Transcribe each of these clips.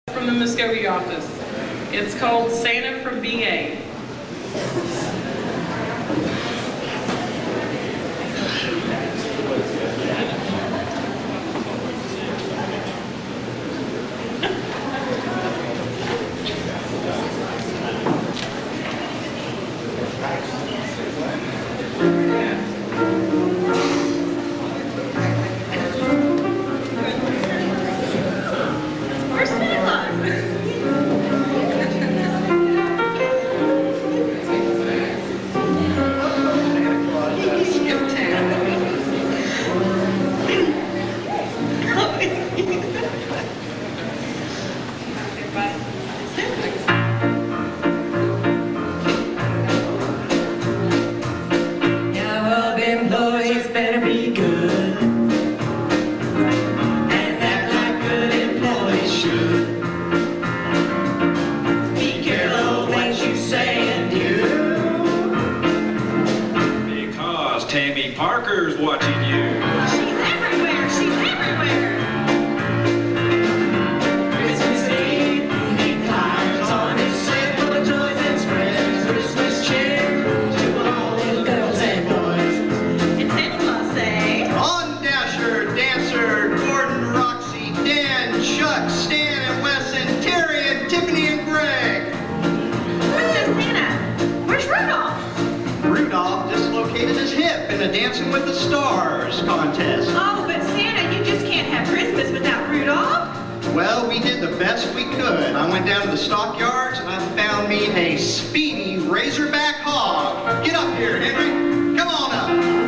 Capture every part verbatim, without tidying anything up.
From the Muskogee office. It's called Santa from B A. Tammy Parker's watching you. She's everywhere, she's everywhere. Christmas Eve, he climbs on his sleigh full of joys and spreads Christmas cheer to all the girls and boys. And Santa Claus say, On Dasher, Dancer, Gordon, Roxy, Dan, Chuck, Stan, and Wes, and Terry, and Tiffany, and Greg. What's this, Santa? Where's Rudolph? Rudolph dislocated his hip in a Dancing with the Stars contest. Oh, but Santa, you just can't have Christmas without Rudolph. Well, we did the best we could. I went down to the stockyards and I found me a speedy razorback hog. Get up here, Henry. Come on up.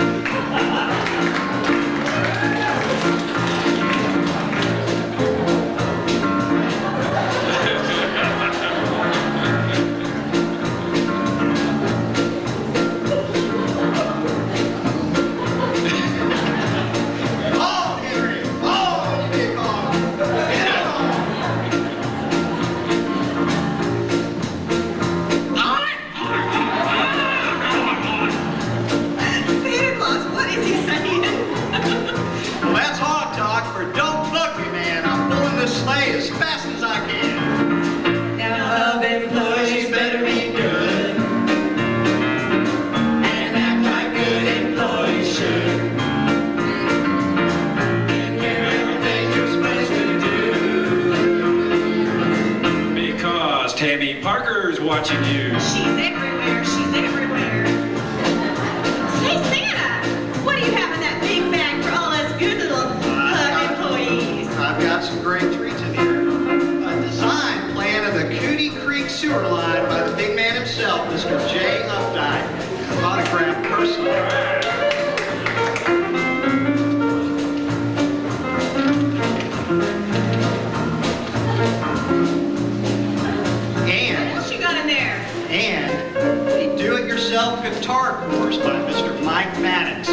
As fast as I can. Now love employees better be good and act like good employees should. Take care of everything you're supposed to do. Because Tammy Parker's watching you. She's everywhere, she's everywhere. Hey Santa, what do you have in that big bag for all us good little uh, employees? I've got some great treats in here. A design plan of the Cootie Creek sewer line by the big man himself, Mister Jay Updike. Autographed personally. And What's she got in there? and a do-it-yourself guitar course by Mister Mike Maddox.